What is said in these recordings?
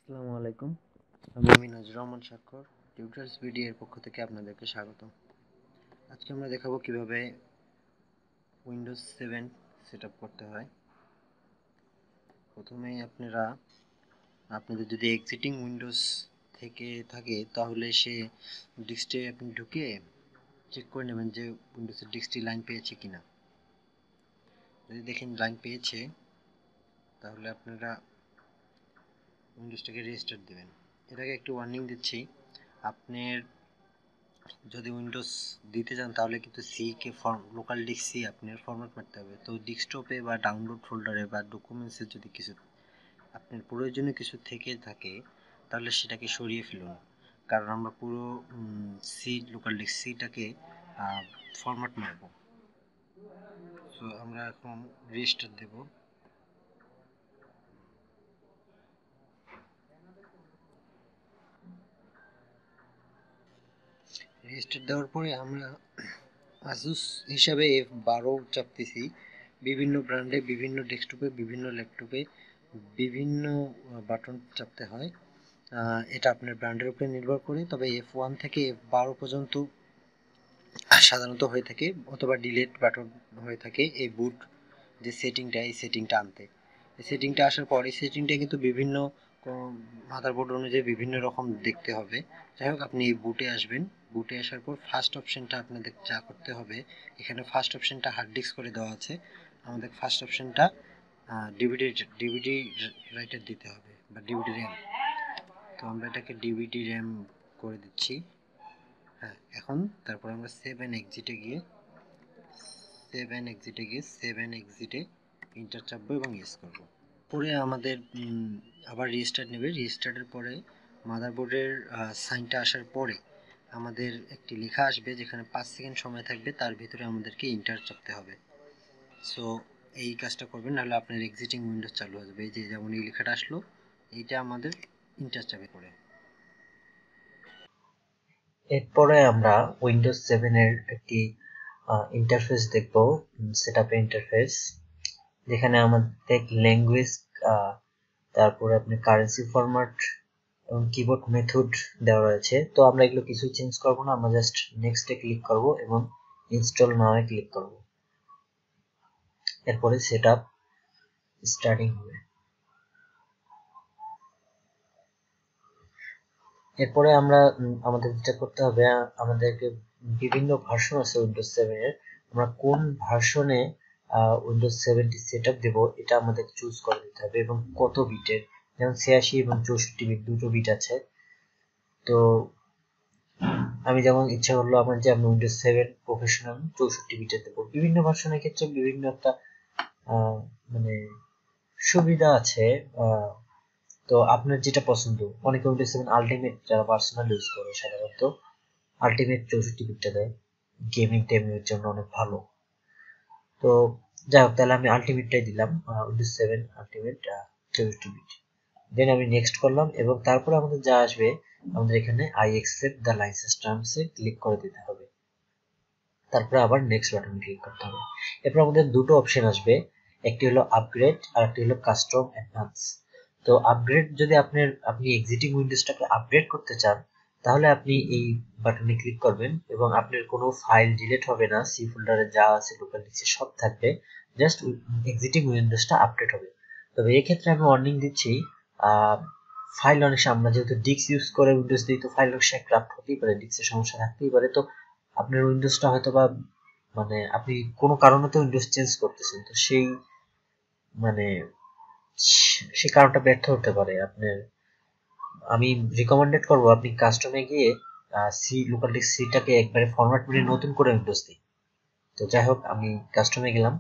আসসালামু আলাইকুম। আমি নজরুল রহমান স্বাক্ষর টিউটরস ভিডিও এর পক্ষ থেকে আপনাদেরকে স্বাগত। আজকে আমরা দেখাবো কিভাবে উইন্ডোজ 7 সেটআপ করতে হয়। প্রথমে আপনাদের যদি এক্সিস্টিং উইন্ডোজ থেকে থাকে তাহলে সে ডিস্কটে আপনি ঢুকে চেক করে নেবেন যে উইন্ডোজের ডিস্কটি লাইন পেয়েছে কিনা। যদি দেখেন লাইন পেয়েছে তাহলে আপনারা উইন্ডোজটাকে রিস্টার্ট দেবেন। এর আগে একটু ওয়ার্নিং দিচ্ছি, আপনার যদি উইন্ডোজ দিতে চান তাহলে কিন্তু সি কে লোকাল ডিস্ক সি আপনার ফরম্যাট করতে হবে। তো ডেস্কটপে বা ডাউনলোড ফোল্ডারে বা ডকুমেন্টসে যদি কিছু আপনার প্রয়োজনীয় কিছু থেকে থাকে তাহলে সেটাকে সরিয়ে ফেলুন, কারণ আমরা পুরো সি লোকাল ডিস্ক সিটাকে ফরম্যাট মারব। তো আমরা এখন রেজিস্টার দেব। রেজিস্টার দেওয়ার পরে আমরা আসুস হিসাবে F12 চাপতেছি। বিভিন্ন ব্র্যান্ডে বিভিন্ন ডেস্কটপে বিভিন্ন ল্যাপটপে বিভিন্ন বাটন চাপতে হয়। এটা আপনার ব্র্যান্ডের উপরে নির্ভর করে, তবে F1 থেকে F12 পর্যন্ত সাধারণত হয়ে থাকে, অথবা ডিলিট বাটন হয়ে থাকে এই বুট যে সেটিংটা, এই সেটিংটা আনতে। এই সেটিংটা আসার পর এই সেটিংটা কিন্তু বিভিন্ন মাদারবোর্ড অনুযায়ী বিভিন্ন রকম দেখতে হবে। যাই হোক, আপনি বুটে আসবেন। বুটে আসার পর ফার্স্ট অপশনটা আপনাদের যা করতে হবে, এখানে ফার্স্ট অপশনটা হার্ড ডিস্ক করে দেওয়া আছে। আমাদের ফার্স্ট অপশনটা ডিভিডি রাইটার দিতে হবে বা ডিভিডি র্যাম। তো আমরা এটাকে ডিভিডি র্যাম করে দিচ্ছি। হ্যাঁ, এখন তারপর আমরা 7 এক্সিটে ইন্টার চাপবো এবং ইয়েস করবো। পরে আমাদের আবার রিস্টার্ট নেবে। রিস্টার্টের পরে মাদারবোর্ডের সাইনটা আসার পরে আমাদের একটি লেখা আসবে যেখানে 5 সেকেন্ড সময় থাকবে, তার ভিতরে আমাদেরকে ইন্টার চাপতে হবে। সো এই কাজটা করবেন, নাহলে আপনার এক্সিস্টিং উইন্ডোজ চালু হয়ে যাবে। এই যে যেমন এই লেখাটা আসলো, এইটা আমাদের ইন্টার চাপে পড়ে। এরপরে আমরা উইন্ডোজ 7 এর একটি ইন্টারফেস দেখব, সেটআপ ইন্টারফেস, যেখানে আমাদের ল্যাঙ্গুয়েজ, তারপরে আপনি কারেন্সি ফরম্যাট এবং কিবোর্ড মেথড দেওয়া রয়েছে। তো আমরা এগুলো কিছুই চেঞ্জ করব না, আমরা জাস্ট নেক্সটে ক্লিক করব এবং ইনস্টল নাও-এ ক্লিক করব। এরপরে সেটআপ স্টার্টিং হবে। এরপরে আমরা আমাদের যেটা করতে হবে, আমাদেরকে বিভিন্ন ভার্সন আছে উইন্ডোজ 7 এর, আমরা কোন ভার্সনে উইন্ডোজ 7টি সেটআপ দেব এটা আমাদের চুজ করে দিতে হবে, এবং কত বিটের। যেমন 86 এবং 64 বিট দুটো বিট আছে। তো আমি যেমন ইচ্ছা করলো আমার যে আমি উইন্ডোজ 7 প্রফেশনাল 64 বিটের দেব। বিভিন্ন ভার্সনের ক্ষেত্রে বিভিন্ন একটা মানে সুবিধা আছে। তো আপনার যেটা পছন্দ, অনেকে উইন্ডোজ 7 আলটিমেট যারা পার্সোনাল ইউজ করে সাধারণত আলটিমেট 64 বিটটা দেয়, গেমিং টেমিংয়ের জন্য অনেক ভালো। তো যাই হোক, তাহলে আমি আলটিমেটটাই দিলাম, উইন্ডোজ 7 আলটিমেট 64 বিট। দেন আমি নেক্সট করলাম, এবং তারপরে আমাদের যা আসবে, আমাদের এখানে I accept the license terms এ ক্লিক করে দিতে হবে। তারপরে আবার নেক্সট বাটন ক্লিক করতে হবে। এরপর আমাদের দুটো অপশন আসবে, একটি হলো আপগ্রেড আর একটি হলো কাস্টম অ্যাডভান্স। তো আপগ্রেড যদি আপনি এক্সিস্টিং উইন্ডোজটাকে আপগ্রেড করতে চান, তাহলে আপনি এই বাটনে ক্লিক করবেন এবং আপনার কোনো ফাইল ডিলিট হবে না, সি ফোল্ডারে যা আছে লোকাল ডিস্কে সব থাকবে, জাস্ট এক্সিস্টিং উইন্ডোজটা আপডেট হবে। তবে এই ক্ষেত্রে আমি ওয়ার্নিং দিচ্ছি, ফাইল অনেক সময় আমরা যেহেতু ডিস্ক ইউজ করে উইন্ডোজ দিই, তো ফাইল অনেক সময় ক্রাপ্ট হতেই পারে, ডিস্কের সমস্যা থাকতেই পারে। তো আপনার উইন্ডোজটা হয়তো বা মানে আপনি কোনো কারণে তো উইন্ডোজ চেঞ্জ করতেছেন, তো মানে সেই কারণটা ব্যর্থ হতে পারে আপনার। আমি রিকমেন্ডেড করবো আপনি কাস্টমে গিয়ে সি লোকাল ডিস্ক সিটাকে একবারে ফরম্যাট করে নতুন করে উইন্ডোজ দিই। তো যাই হোক, আমি কাস্টমে গেলাম।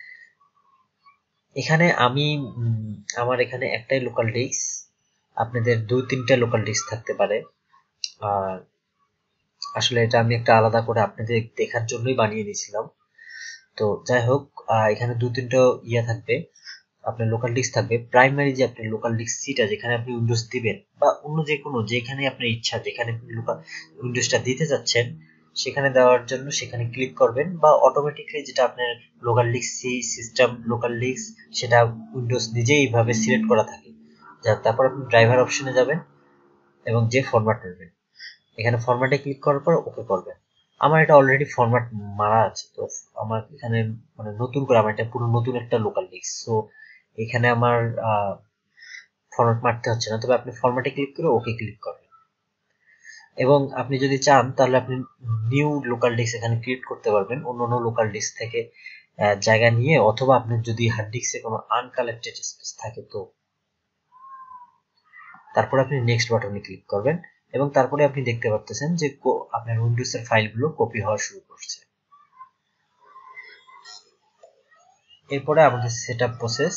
এখানে আমি আমার এখানে একটাই লোকাল ডিস্ক, আপনাদের 2-3টা লোকাল ডিস্ক থাকতে পারে। আর আসলে এটা আমি একটা আলাদা করে আপনাদের দেখার জন্যই বানিয়ে নিয়েছিলাম। তো যাই হোক, এখানে 2-3টা থাকবে, আপনার লোকাল ডিস্ক থাকবে। প্রাইমারি যে আপনার লোকাল ডিস্ক সিটা যেখানে আপনি উইন্ডোজ দিবেন, বা অন্য যে কোনো যেখানে আপনার ইচ্ছা, যেখানে আপনি লোকাল উইন্ডোজটা দিতে যাচ্ছেন সেখানে দেওয়ার জন্য সেখানে ক্লিক করবেন, বা অটোমেটিক্যালি যেটা আপনার local disk C system local disk, সেটা উইন্ডোজ নিজেই এইভাবে সিলেক্ট করা থাকে। তারপর আপনি ড্রাইভার অপশনে যাবেন এবং যে ফরম্যাট নেবেন এখানে ফরম্যাটে ক্লিক করার পর ওকে করবেন। আমার এটা অলরেডি ফরম্যাট মারা আছে, তো আমার এখানে মানে নতুন করে আমার এটা পুরো নতুন একটা লোকাল ডিস্ক, সো এখানে আমার ফরম্যাট মারতে হচ্ছে না। তবে আপনি ফরম্যাটে ক্লিক করে ওকে ক্লিক করবেন এবং আপনি যদি চান তাহলে আপনি নিউ লোকাল ডিস্ক এখানে ক্রিয়েট করতে পারবেন অন্য অন্য লোকাল ডিস্ক থেকে জায়গা নিয়ে, অথবা আপনার যদি হার্ড ডিস্কে কোনো আনকালেক্টেড স্পেস থাকে তো তারপর আপনি নেক্সট বাটনে ক্লিক করবেন এবং তারপরে আপনি দেখতে পাচ্ছেন যে আপনার উইন্ডোজের ফাইলগুলো কপি হওয়া শুরু করছে। এরপরে আমাদের সেটআপ প্রসেস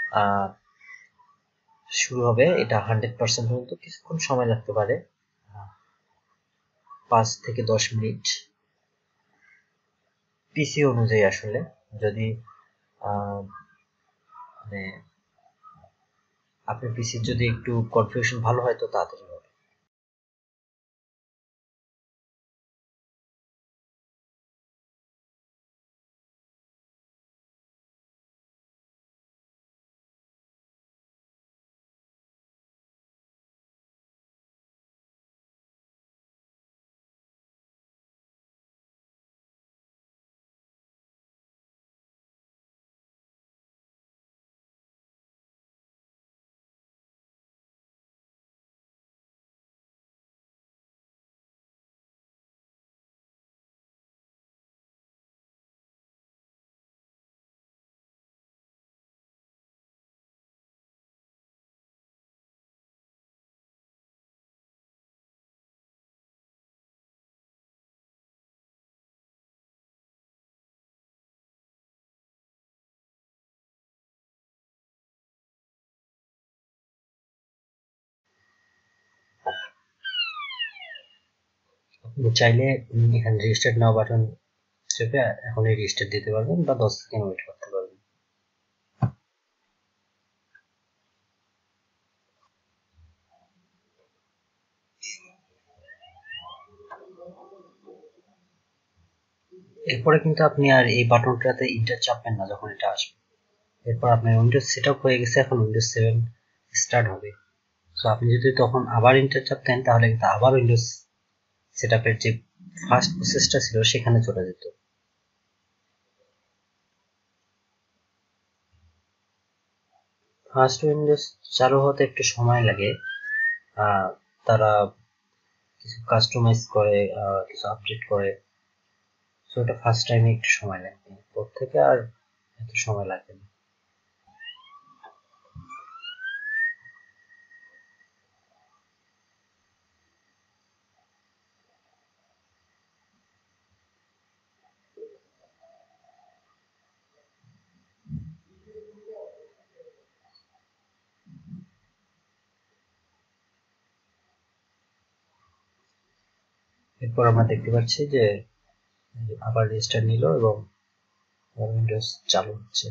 শুরু হবে। এটা 100% পর্যন্ত কিছুক্ষণ সময় লাগতে পারে, 5 থেকে 10 মিনিট পিসি অনুযায়ী আসলে। যদি মানে আপনার পিসির যদি একটু কনফিগারেশন ভালো হয় তো তাড়াতাড়ি হবে। আপনি চাইলে এখানে রেজিস্টার্ড নাও বাটন চেপে এখনই রেজিস্টার দিতে পারবেন বা 10 সেকেন্ড ওয়েট করতে পারবেন। এরপরে কিন্তু আপনি আর এই বাটনটাতে ইন্টার চাপবেন না যখন এটা আসবে। এরপর আপনার উইন্ডোজ সেটআপ হয়ে গেছে, এখন উইন্ডোজ 7 স্টার্ট হবে। সো আপনি যদি তখন আবার ইন্টার চাপতেন তাহলে কিন্তু আবার উইন্ডোজ সেটআপের যে ফার্স্ট প্রসেসটা ছিল সেখানে চলে যেত। ফার্স্ট উইন্ডোজ চালু হতে একটু সময় লাগে, তারা কিছু কাস্টমাইজ করে, কিছু আপডেট করে, সো এটা ফার্স্ট টাইমে একটু সময় লাগবে, পর থেকে আর এত সময় লাগবে না। এরপর আমরা দেখতে পাচ্ছি যে আবার রেজিস্টার নিল এবং উইন্ডোজ চালু হচ্ছে।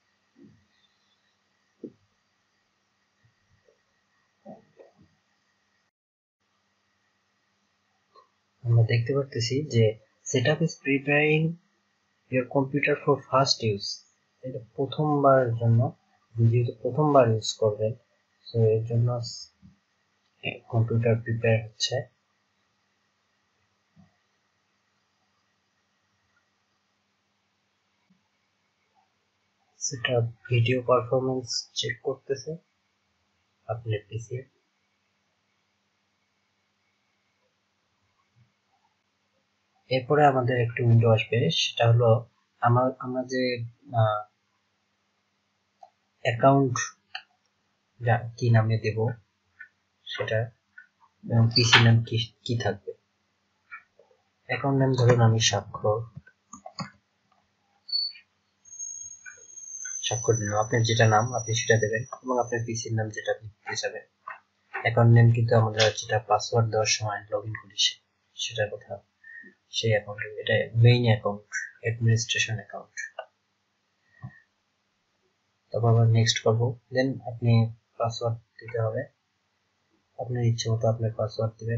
আমরা দেখতে পাচ্ছি যে setup is preparing your computer for first use. এটা প্রথমবার জন্য, যেহেতু প্রথমবার ইউজ করবেন তো এর জন্য কম্পিউটার প্রিপেয়ার হচ্ছে। সেটা ভিডিও পারফরমেন্স চেক করতেছে আপনার পিসি। এরপরে আমাদের একটি উইন্ডো আসবে, সেটা হলো আমরা যে অ্যাকাউন্ট কি নামে দেব সেটা, এবং পিসি নাম কি থাকবে। অ্যাকাউন্ট নাম ধরুন আমি স্বাক্ষর দিলাম, আপনার যেটা নাম আপনি সেটা দেবেন এবং আপনার পিসির নাম যেটা আপনি দিতে চাবেন। অ্যাকাউন্ট নেম কিন্তু আমরা যেটা পাসওয়ার্ড দেওয়ার সময় লগ ইন করি সেটার কথা, সেই অ্যাকাউন্ট। এটা মেইন অ্যাকাউন্ট, অ্যাডমিনিস্ট্রেশন অ্যাকাউন্ট। তারপর আমরা নেক্সট করবো, দেন আপনি পাসওয়ার্ড দিতে হবে, আপনার ইচ্ছে মতো আপনার পাসওয়ার্ড দিবেন।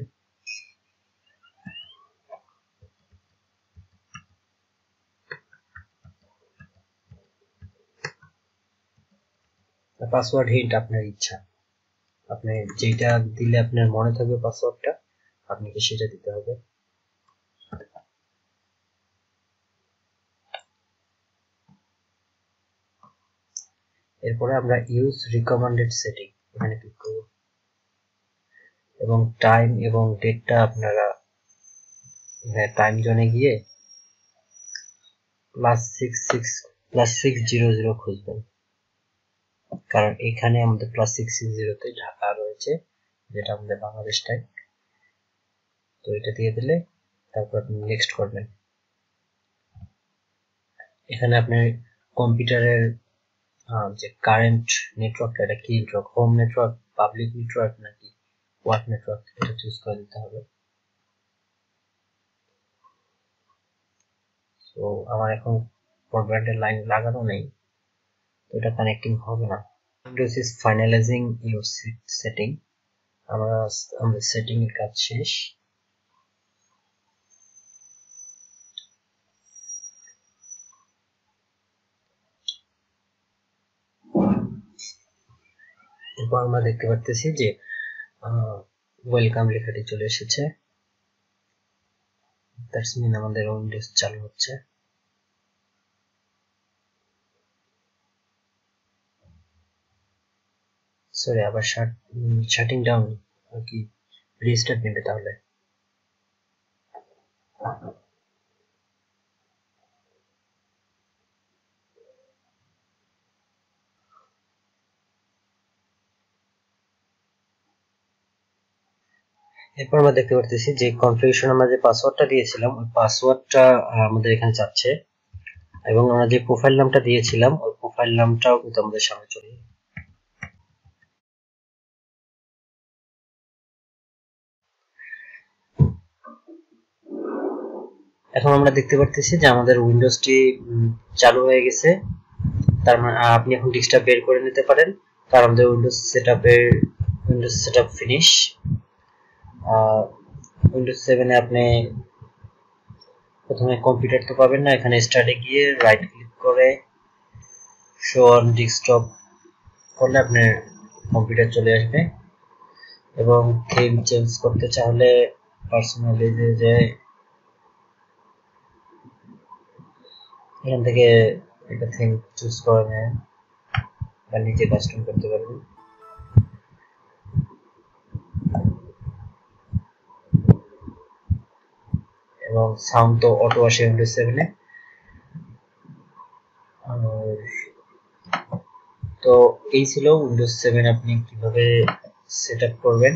পাসওয়ার্ড হিন্ট আপনার ইচ্ছা। আপনি যেটা দিলে আপনার মনে থাকবে পাসওয়ার্ডটা, আপনাকে সেটা দিতে হবে। এরপরে আমরা ইউজ রিকমেন্ডেড সেটিং এখানে ক্লিক করব এবং টাইম এবং ডেটটা আপনারা টাইম জোনে গিয়ে +600 খুঁজবেন, কারণ এখানে আমাদের +660 ঢাকা রয়েছে, যেটা আমাদের বাংলাদেশ টাইম। তো এটা দিয়ে দিলে তারপর আপনি নেক্সট করবেন। এখানে আপনি কম্পিউটারের যে কারেন্ট নেটওয়ার্কটা, এটা কি network, home network, public network নাকি ওয়ার্ক নেটওয়ার্ক, এটা চুজ করে দিতে হবে। তো আমার এখন ব্রডব্যান্ডের লাইন লাগানো নেই, তো এটা কানেক্টিং হবে না। Windows is finalising your setting. আমাদের সেটিং এর কাজ শেষ। এরপর আমরা দেখতে পাচ্ছি যে ওয়েলকাম লেখাটি চলে এসেছে, দ্যাটস মিন আমাদের উইন্ডোজ চালু হচ্ছে। সরি, আবার শাটিং ডাউন কি রিস্টার্ট নেবে তাহলে। এরপর আমরা দেখতে পাচ্ছি যে কনফিগারেশন আমরা যে পাসওয়ার্ডটা দিয়েছিলাম ওই পাসওয়ার্ডটা আমাদের এখানে চাচ্ছে, এবং আমরা যে প্রোফাইল নামটা দিয়েছিলাম ওই প্রোফাইল নামটাও কিন্তু আমাদের সামনে চলে যাবে। এখন আমরা দেখতে পাচ্ছি যে আমাদের উইন্ডোজটি চালু হয়ে গেছে। তার মানে আপনি এখন ডিস্কটা বের করে নিতে পারেন, কারণ আমাদের উইন্ডোজ সেটআপ ফিনিশ। উইন্ডোজ 7 এ আপনি প্রথমে কম্পিউটার তো পাবেন না, এখানে স্টার্টে গিয়ে রাইট ক্লিক করে শো অন ডেস্কটপ করলে আপনার কম্পিউটার চলে আসবে। এবং থিম চেঞ্জ করতে চাইলে পার্সোনালাইজে যে এখান থেকে একটা থিম চুজ করে নেন বা নিজে কাস্টম করতে পারবেন। এবং সাউন্ড তো অটো আসে উইন্ডোজ 7 এ। তো এই ছিল উইন্ডোজ 7 আপনি কিভাবে সেটআপ করবেন।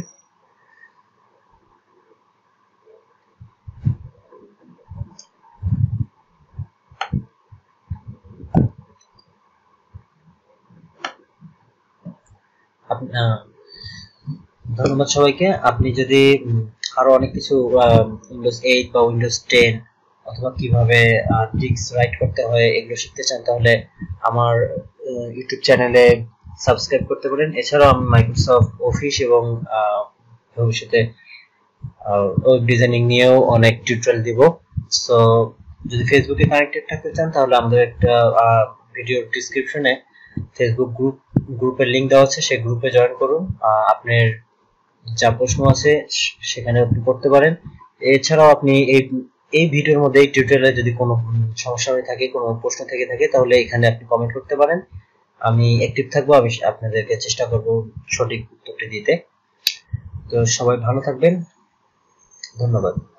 ধন্যবাদ সবাইকে। আপনি যদি আরো অনেক কিছু উইন্ডোজ 8 বা উইন্ডোজ 10 অথবা কিভাবে টিক্স রাইট করতে হয় এগুলো শিখতে চান, তাহলে আমার ইউটিউব চ্যানেলে সাবস্ক্রাইব করতে পারেন। এছাড়াও আমি মাইক্রোসফট অফিস এবং ভবিষ্যতে ওয়েব ডিজাইনিং নিয়েও অনেক টিউটোরিয়াল দিব। সো যদি ফেসবুকে কানেক্টেড থাকতে চান তাহলে আমাদের একটা ভিডিওর ডিসক্রিপশনে ফেসবুক গ্রুপের লিংক দেওয়া আছে, সেই গ্রুপে জয়েন করুন। আপনার যা প্রশ্ন আছে সেখানে আপনি করতে পারেন। এছাড়াও আপনি এই ভিডিওর মধ্যে এই টিউটোরিয়ালে যদি কোনো সমস্যা হয়ে থাকে, কোনো প্রশ্ন থেকে থাকে, তাহলে এখানে আপনি কমেন্ট করতে পারেন। আমি অ্যাক্টিভ থাকবো, আমি আপনাদেরকে চেষ্টা করব সঠিক উত্তরটি দিতে। তো সবাই ভালো থাকবেন, ধন্যবাদ।